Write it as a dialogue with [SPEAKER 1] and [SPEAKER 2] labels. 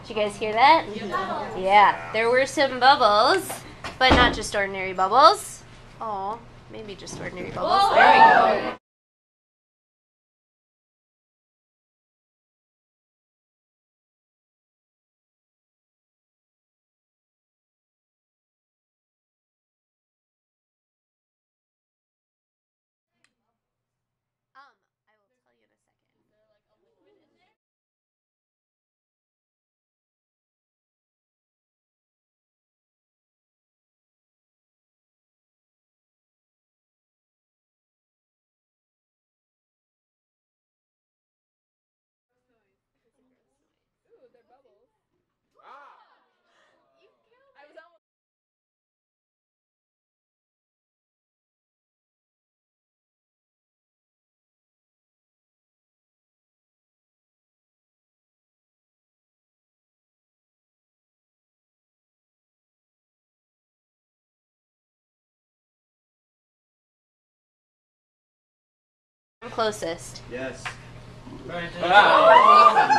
[SPEAKER 1] Did you guys hear that? Yeah, there were some bubbles, but not just ordinary bubbles. Oh, maybe just ordinary bubbles. There we go. I will tell you in a second. I'm closest.
[SPEAKER 2] Yes.